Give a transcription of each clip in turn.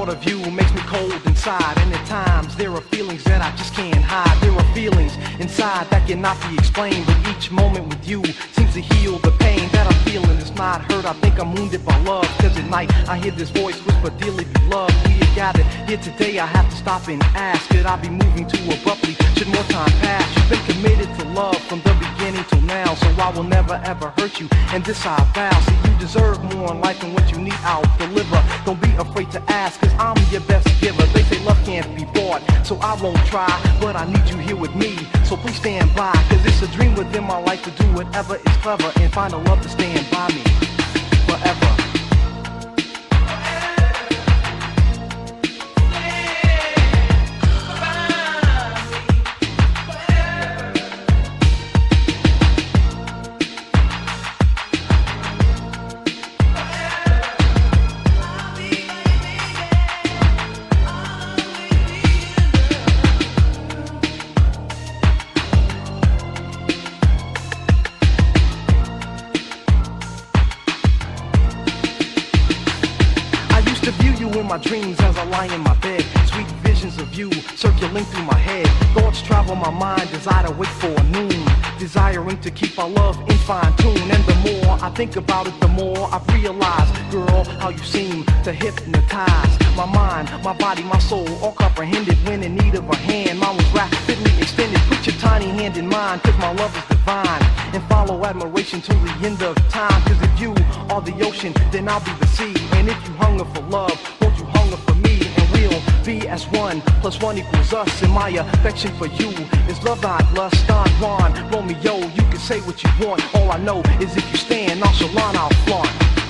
thought of you makes me cold inside. And at times there are feelings that I just can't hide. There are feelings inside that cannot be explained, but each moment with you seems to heal the pain that I'm feeling. It's not hurt, I think I'm wounded by love. Cause at night I hear this voice whisper, dearly beloved, we are gathered here today. I have to stop and ask, could I be moving too abruptly? Should more time pass? You've been committed to love from the beginning till now, so I will never ever hurt you, and this I vow. See, you deserve more in life than what you need, I'll deliver. Don't be afraid to ask, cause I'm your best giver. They say love can't be bought, so I won't try, but I need you here with me, so please stand by. Cause it's a dream within my life to do whatever is clever and find a love to stand by me forever. To view you in my dreams as I lie in my bed. Sweet visions of you circulating through my head. Thoughts travel my mind as I wait for noon, desiring to keep our love in fine tune. And the more I think about it, the more I realize, girl, how you seem to hypnotize my mind, my body, my soul, all comprehended when in need of a hand. Mine was rapidly extended. Put your tiny hand in mine, cause my love is divine, and follow admiration till the end of time. Cause if you are the ocean, then I'll be the sea. And if you hunger for love, won't you hunger for me? And we'll be as one, plus one equals us. And my affection for you is love, not lust. Don Juan, Romeo, you can say what you want. All I know is if you stand nonchalant, I'll flaunt.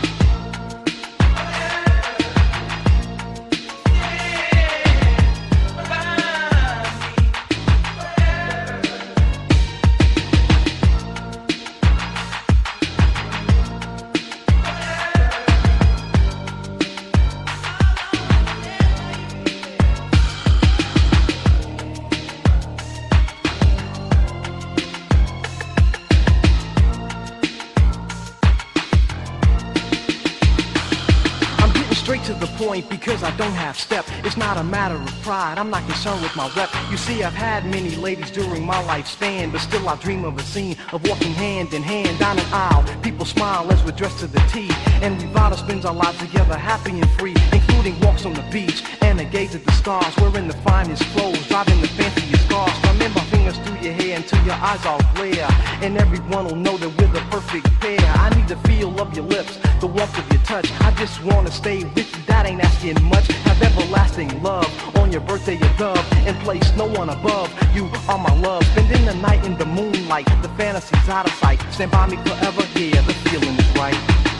Straight to the point because I don't have step. It's not a matter of pride, I'm not concerned with my rep. You see, I've had many ladies during my lifespan, but still I dream of a scene of walking hand in hand down an aisle. People smile as we're dressed to the T, and we vow to spend our lives together happy and free, including walks on the beach and a gaze at the stars, wearing the finest clothes, driving the fanciest cars. Running my fingers through your hair until your eyes all glare, and everyone will know that we're the perfect pair. I need the feel of your lips, the warmth of your touch. I just wanna stay with you, that ain't asking much. Have everlasting love on your birthday, a dove, and place no one above. You are my love, spending the night in the moonlight. The fantasy's out of sight. Stand by me forever, yeah, the feeling is right.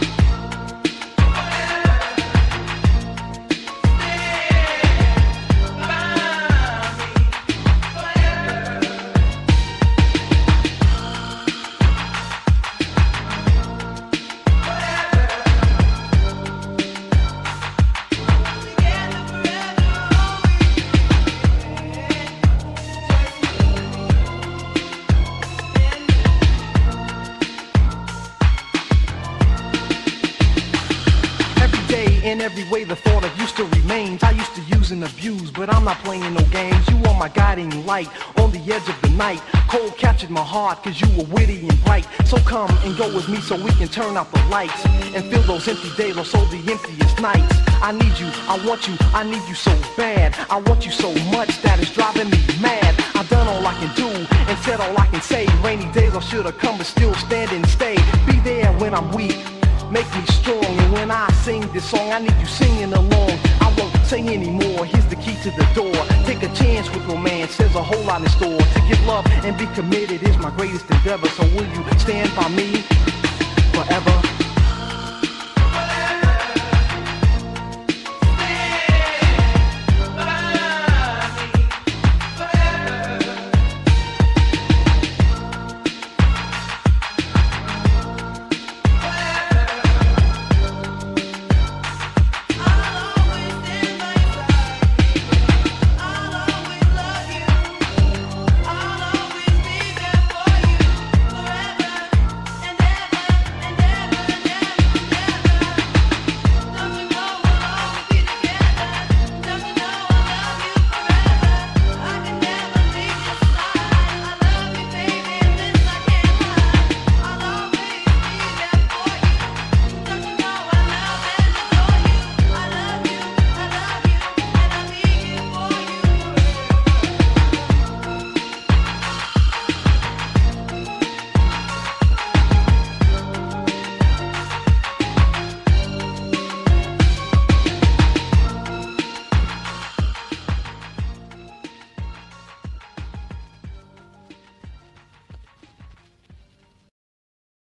In every way the thought of you still remains. I used to use and abuse, but I'm not playing no games. You are my guiding light on the edge of the night. Cold captured my heart cause you were witty and bright. So come and go with me so we can turn out the lights and fill those empty days or so the emptiest nights. I need you, I want you, I need you so bad. I want you so much that it's driving me mad. I've done all I can do and said all I can say. Rainy days I should have come but still stand and stay. Be there when I'm weak, make me strong, and when I sing this song, I need you singing along. I won't say anymore, here's the key to the door. Take a chance with romance, there's a whole lot in store. To give love and be committed is my greatest endeavor. So will you stand by me forever?